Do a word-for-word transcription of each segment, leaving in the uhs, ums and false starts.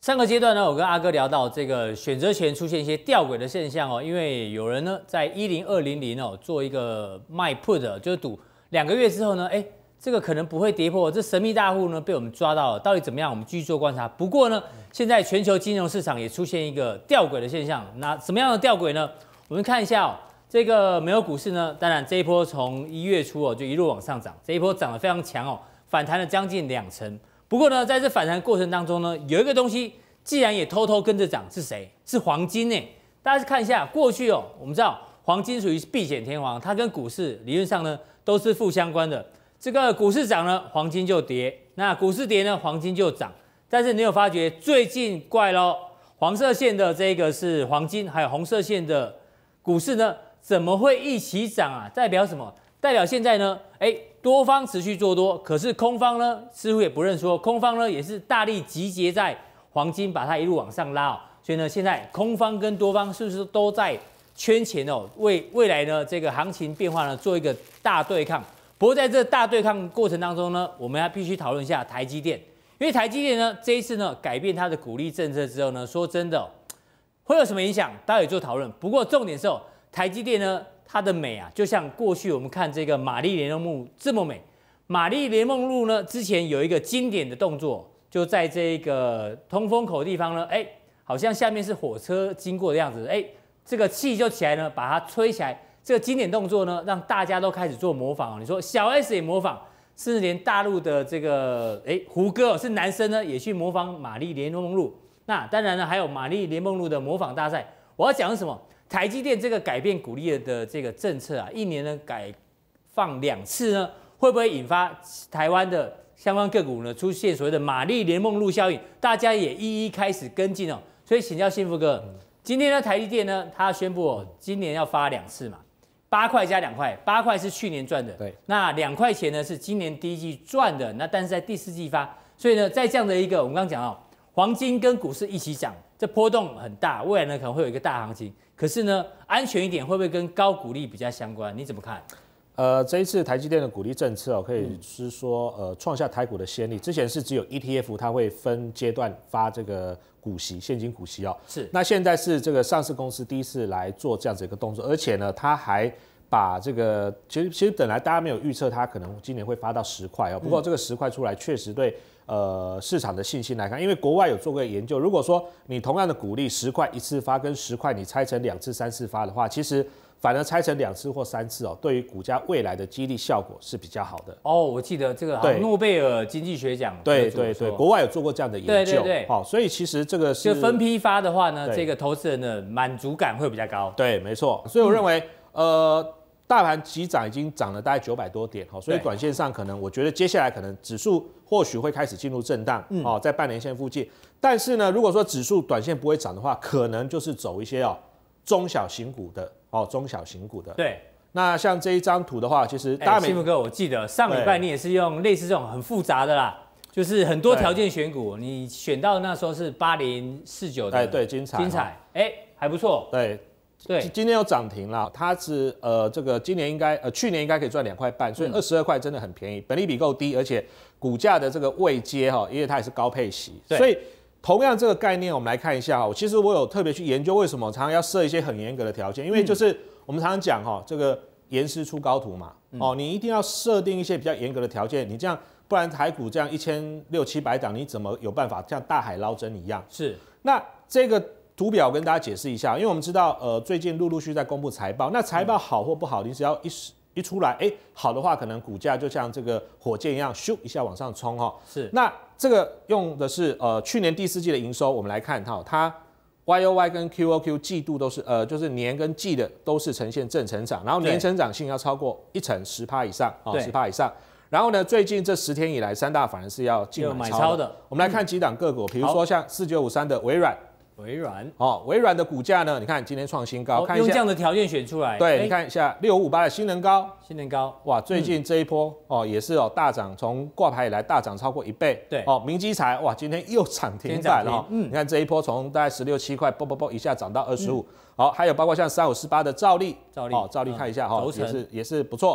上个阶段呢，我跟阿哥聊到这个选择权出现一些吊诡的现象哦，因为有人呢在一零二零零哦做一个卖 put， 就是赌两个月之后呢，哎，这个可能不会跌破，这神秘大户呢被我们抓到了，到底怎么样？我们继续做观察。不过呢，现在全球金融市场也出现一个吊诡的现象，那什么样的吊诡呢？我们看一下哦，这个美国股市呢，当然这一波从一月初哦就一路往上涨，这一波涨得非常强哦，反弹了将近两成。不过呢，在这反弹过程当中呢，有一个东西既然也偷偷跟着涨，是谁？是黄金呢？大家看一下，过去哦，我们知道黄金属于避险天王，它跟股市理论上呢都是负相关的。这个股市涨呢，黄金就跌；那股市跌呢，黄金就涨。但是你有发觉最近怪咯，黄色线的这个是黄金，还有红色线的股市呢，怎么会一起涨啊？代表什么？代表现在呢，哎。多方持续做多，可是空方呢似乎也不认输，空方呢也是大力集结在黄金，把它一路往上拉哦。所以呢，现在空方跟多方是不是都在圈钱哦？为未来呢这个行情变化呢做一个大对抗。不过在这大对抗过程当中呢，我们要必须讨论一下台积电，因为台积电呢这一次呢改变它的股利政策之后呢，说真的、哦、会有什么影响？待会做讨论。不过重点是哦，台积电呢。它的美啊，就像过去我们看这个玛丽莲梦露这么美。玛丽莲梦露呢，之前有一个经典的动作，就在这个通风口地方呢，哎，好像下面是火车经过的样子，哎，这个气就起来呢，把它吹起来。这个经典动作呢，让大家都开始做模仿。你说小 S 也模仿，甚至连大陆的这个哎胡歌是男生呢，也去模仿玛丽莲梦露。那当然呢，还有玛丽莲梦露的模仿大赛。我要讲的是什么？台积电这个改变股利的这个政策啊，一年呢改放两次呢，会不会引发台湾的相关个股呢出现所谓的玛丽莲梦露效应？大家也一一开始跟进哦。所以请教幸福哥，今天呢台积电呢，它宣布哦，今年要发两次嘛，八块加两块，八块是去年赚的， 对， 那两块钱呢是今年第一季赚的，那但是在第四季发，所以呢，在这样的一个我们刚刚讲到，黄金跟股市一起涨，这波动很大，未来呢可能会有一个大行情。可是呢，安全一点会不会跟高股利比较相关？你怎么看？ 呃，这一次台积电的股利政策哦，可以是说呃创下台股的先例。之前是只有 E T F 它会分阶段发这个股息，现金股息哦。 是。 那现在是这个上市公司第一次来做这样子一个动作，而且呢，它还把这个其实其实本来大家没有预测它可能今年会发到十块哦，不过这个十块出来确实对。呃，市场的信心来看，因为国外有做过研究，如果说你同样的股利十块一次发，跟十块你拆成两次、三次发的话，其实反而拆成两次或三次哦，对于股价未来的激励效果是比较好的。 哦，我记得这个诺贝尔经济学奖， 对对对，国外有做过这样的研究， 对对对， 好、哦，所以其实这个是就分批发的话呢，这个投资人的满足感会比较高。 对，没错，所以我认为，嗯、呃。大盘急涨已经涨了大概九百多点，所以短线上可能我觉得接下来可能指数或许会开始进入震荡，嗯、哦，在半年线附近。但是呢，如果说指数短线不会涨的话，可能就是走一些哦中小型股的哦中小型股的。 对， 那像这一张图的话，其实大家幸福哥，我记得上礼拜你也是用类似这种很复杂的啦，就是很多条件选股，你选到那时候是八零四九的， 哎，对，精彩， 精彩，哎，还不错， 对。对，今天有涨停了，它是呃这个今年应该呃去年应该可以赚两块半，所以二十二块真的很便宜，本利比够低，而且股价的这个位阶哈，因为它也是高配息，所以同样这个概念我们来看一下哈，其实我有特别去研究为什么常常要设一些很严格的条件，因为就是我们常常讲哈，这个严师出高徒嘛，哦，你一定要设定一些比较严格的条件，你这样不然台股这样一千六七百档，你怎么有办法像大海捞针一样？ 是， 那这个。图表跟大家解释一下，因为我们知道，呃，最近陆陆续续在公布财报，那财报好或不好，你只要一一出来，哎、欸，好的话，可能股价就像这个火箭一样，咻一下往上冲哈。 是。 那这个用的是呃去年第四季的营收，我们来看哈，它 Y O Y 跟 Q O Q 季度都是呃就是年跟季的都是呈现正成长，然后年成长性要超过一成十趴以上啊，十趴以上。然后呢，最近这十天以来，三大法人是要净买超的。我们来看几档个股，比如说像四九五三的微软。 微软哦，微软的股价呢？你看今天创新高， 哦、 看一下用这样的条件选出来。 对，你看一下六五五八的新能高， 新能高哇，最近这一波、嗯、哦也是哦大涨，从挂牌以来大涨超过一倍。 对， 哦，明基材哇今天又涨停板了、哦，嗯，你看这一波从大概十六七块，啵啵啵一下涨到二十五。好，还有包括像三五四八的兆利， 兆利哦，兆利看一下哈、嗯，也是也是不错。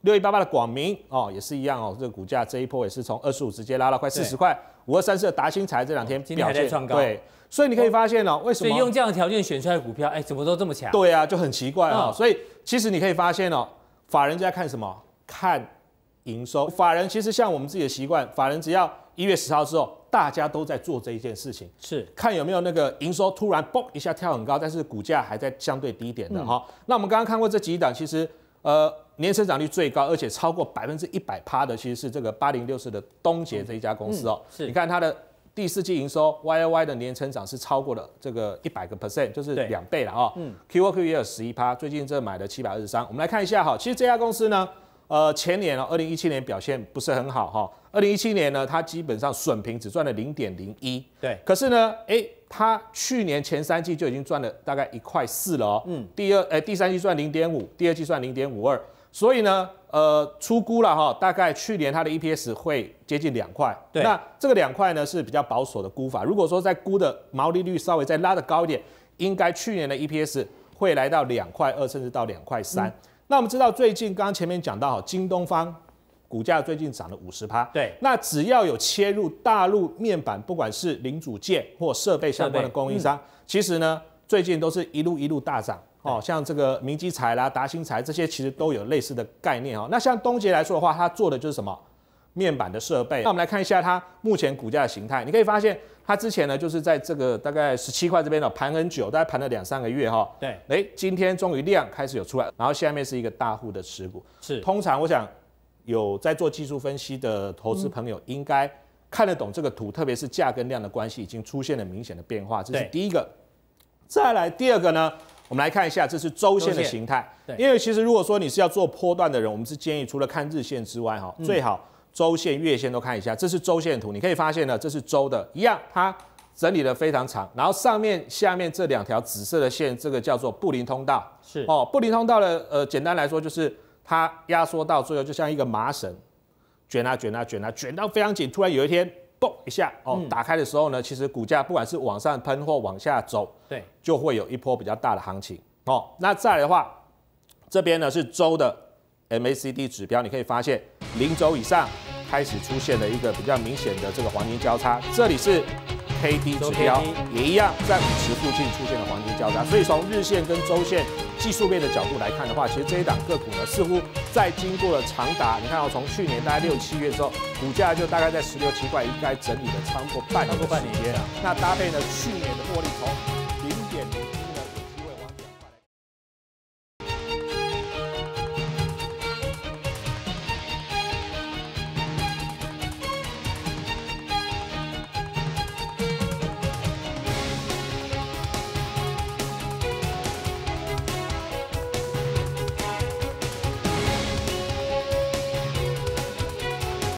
六一八八的广明哦，也是一样哦，这个股价这一波也是从二十五直接拉到快四十块。五二三四的达新材这两天表现创高， 对，所以你可以发现哦，为什么？ 所以用这样的条件选出来的股票，哎，怎么都这么强？ 对啊，就很奇怪哦。所以其实你可以发现哦，法人在看什么？看营收。法人其实像我们自己的习惯，法人只要一月十号之后，大家都在做这一件事情， 是看有没有那个营收突然嘣一下跳很高，但是股价还在相对低点的哈。嗯、那我们刚刚看过这几档，其实呃。年成长率最高，而且超过百分之一百趴的，其实是这个八零六四的东捷这一家公司哦。 是， 你看它的第四季营收 Y O Y 的年成长是超过了这个一百个 percent， 就是两倍了哦。嗯 ，Q O Q 也有十一趴，最近这买了七百二十三。我们来看一下哈，其实这家公司呢，呃，前年哦，二零一七年表现不是很好哈。二零一七年呢，它基本上损平只赚了零点零一。 对。 可是呢，哎，它去年前三季就已经赚了大概一块四了哦。嗯。第二，哎，第三季赚零点五，第二季赚零点五二。所以呢，呃，初估了哈，大概去年它的 E P S 会接近两块。 对， 那这个两块呢是比较保守的估法。如果说在估的毛利率稍微再拉得高一点，应该去年的 E P S 会来到两块二，甚至到两块三。那我们知道最近刚刚前面讲到哈，京东方股价最近涨了五十趴。 对， 那只要有切入大陆面板，不管是零组件或设备相关的供应商，嗯、其实呢最近都是一路一路大涨。哦，像这个明基材啦、达新材这些，其实都有类似的概念哦。那像东捷来说的话，它做的就是什么面板的设备。那我们来看一下它目前股价的形态，你可以发现它之前呢就是在这个大概十七块这边呢盘很久，大概盘了两三个月哈。 对， 哎，今天终于量开始有出来，然后下面是一个大户的持股。 是， 通常我想有在做技术分析的投资朋友应该看得懂这个图，特别是价跟量的关系已经出现了明显的变化，这是第一个。再来第二个呢？我们来看一下，这是周线的形态。因为其实如果说你是要做波段的人，我们是建议除了看日线之外，哈，最好周线、月线都看一下。这是周线图，你可以发现呢，这是周的，一样，它整理的非常长。然后上面、下面这两条紫色的线，这个叫做布林通道。 是哦，布林通道的，呃，简单来说就是它压缩到最后，就像一个麻绳，卷啊卷啊卷啊，卷到非常紧，突然有一天。嘣一下哦，嗯、打开的时候呢，其实股价不管是往上喷或往下走， 对， 就会有一波比较大的行情哦。那再来的话，这边呢是周的 M A C D 指标，你可以发现零轴以上开始出现了一个比较明显的这个黄金交叉，这里是 K D 指标，也一样在五十附近出现了黄金交叉。所以从日线跟周线技术面的角度来看的话，其实这一档个股呢，似乎在经过了长达，你看到、哦、从去年大概六七月之后，股价就大概在十六七块，应该整理了超过半年的时间。那搭配呢去年的获利从